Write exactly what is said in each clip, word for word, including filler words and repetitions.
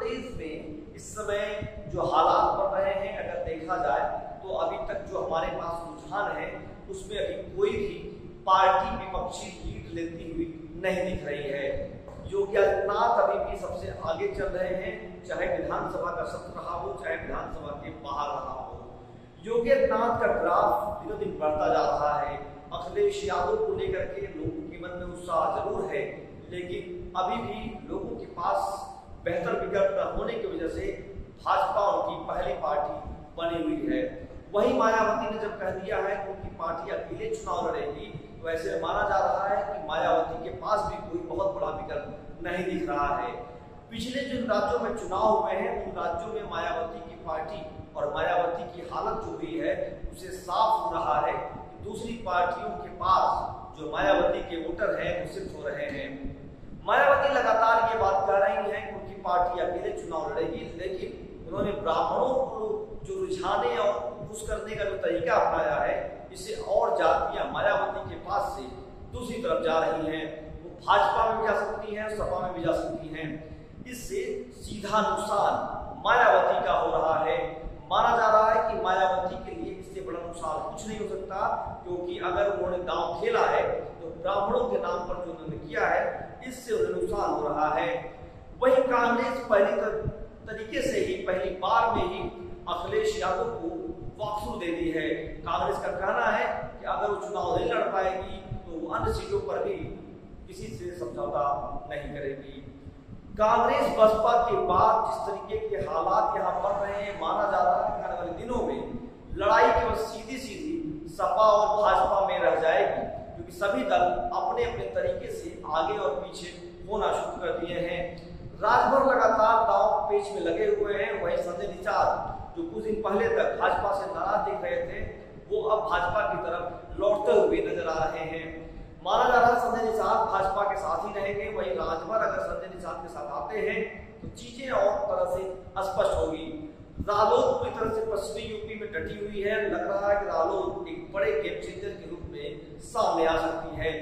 प्रदेश में इस समय जो हालात बन रहे हैं, अगर देखा जाए तो अभी तक जो हमारे पास रुझान है उसमें अभी कोई भी पार्टी विपक्षी लीड लेती हुई नहीं दिख रही है। योगी आदित्यनाथ अभी भी सबसे आगे चल रहे हैं, चाहे विधानसभा का सत्र रहा हो, चाहे विधानसभा के बाहर रहा हो। योगी आदित्यनाथ का ग्राफ दिनों दिन बढ़ता जा रहा है। अखिलेश यादव को लेकर के लोगों के मन में उत्साह जरूर है, लेकिन अभी भी लोगों के पास बेहतर विकल्प न होने की वजह से भाजपा उनकी पहली पार्टी बनी हुई है। वही मायावती ने जब कह दिया है कि उनकी पार्टी अकेले चुनाव लड़ेगी, तो ऐसे माना जा रहा है कि मायावती के पास भी कोई बहुत बड़ा विकल्प नहीं दिख रहा है। पिछले जिन राज्यों में चुनाव हुए हैं उन राज्यों में मायावती की पार्टी और मायावती की हालत जो हुई है उसे साफ हो रहा है कि दूसरी पार्टियों के पास जो मायावती के वोटर हैं वो शिफ्ट हो रहे हैं। मायावती लगातार ये बात कह रही है कि उनकी पार्टी अकेले चुनाव लड़ेगी, लेकिन उन्होंने ब्राह्मणों को जो रुझाने और खुश करने का जो तरीका अपनाया है, इससे और जातियां मायावती के पास से दूसरी तरफ जा रही हैं। वो भाजपा में भी जा सकती हैं, सपा में भी जा सकती हैं। इससे सीधा नुकसान मायावती का हो रहा है। माना जा रहा है कि मायावती के लिए इससे बड़ा नुकसान कुछ नहीं हो सकता, क्योंकि अगर उन्होंने दांव खेला है तो ब्राह्मणों के नाम पर जो उन्होंने किया है इससे उन्हें नुकसान हो रहा है। वही कांग्रेस पहली तरीके से ही पहली बार में ही अखिलेश यादव को वॉकथ्रू दे दी है। कांग्रेस का कहना है कि अगर वो चुनाव नहीं लड़ पाएगी तो वो अन्य सीटों पर भी किसी से समझौता नहीं करेगी। कांग्रेस बसपा के बाद जिस तरीके के हालात यहाँ बढ़ रहे हैं, माना जा रहा है कि आने वाले दिनों में लड़ाई केवल सीधी सीधी सपा और भाजपा में रह जाएगी, क्योंकि सभी दल अपने अपने तरीके से आगे और पीछे होना शुरू कर दिए हैं। राजभर लगातार दांव पेच में लगे हुए हैं। वही संजय निषाद जो कुछ दिन पहले तक भाजपा से नाराज दिख रहे थे, वो अब भाजपा की तरफ लौटते हुए नजर आ रहे हैं। माना जा रहा है संजय निषाद भाजपा के साथ ही रहेंगे। वही राजभर अगर संजय निषाद के साथ आते हैं तो चीजें और तरह से स्पष्ट होगी। रालोद पूरी तरह से पश्चिमी यूपी में डटी हुई है। लग रहा है कि रालोद एक बड़े गेम चेंजर के रूप में सामने आ सकती है।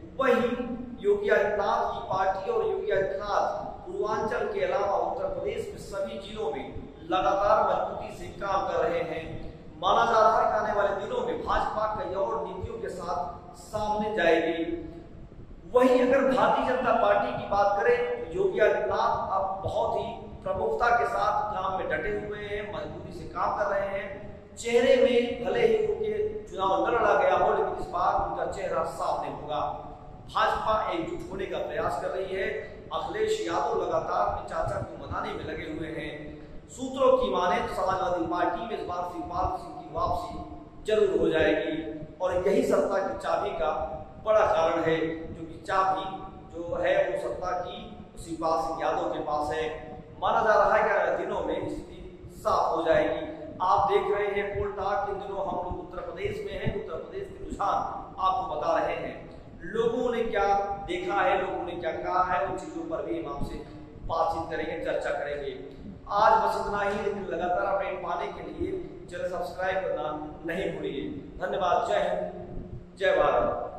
वही योगी आदित्यनाथ की पार्टी और योगी आदित्यनाथ पूर्वांचल के अलावा उत्तर प्रदेश में सभी जिलों में लगातार मजबूती से काम कर रहे हैं। माना जा रहा है कि आने वाले दिनों में भाजपा कई और नीतियों के साथ सामने जाएगी। वहीं अगर भारतीय जनता पार्टी की बात करें तो योगी आदित्यनाथ अब बहुत ही प्रमुखता के साथ काम में डटे हुए हैं, मजबूती से काम कर रहे हैं। चेहरे में भले ही उनके चुनाव न लड़ा गया हो, लेकिन इस बार उनका चेहरा साफ नहीं होगा। भाजपा एकजुट होने का प्रयास कर रही है। अखिलेश यादव लगातार अपने चाचा को मनाने में लगे हुए हैं। सूत्रों की माने तो समाजवादी पार्टी में इस बार शिवपाल सिंह की वापसी जरूर हो जाएगी, और यही सत्ता की चाबी का बड़ा कारण है, क्योंकि चाबी जो है वो सत्ता की शिवपाल सिंह यादव के पास है। माना जा रहा है कि अगले दिनों में स्थिति साफ हो जाएगी। आप देख रहे हैं पोल टॉक, इन दिनों हम लोग उत्तर प्रदेश में हैं। उत्तर प्रदेश के रुझान आपको बता रहे हैं। लोगों ने क्या देखा है, लोगों ने क्या कहा है, उन चीजों पर भी हम आपसे बातचीत करेंगे, चर्चा करेंगे। आज बस इतना ही, लेकिन लगातार अपडेट पाने के लिए चैनल सब्सक्राइब करना नहीं भूलिए। धन्यवाद। जय हिंद, जय भारत।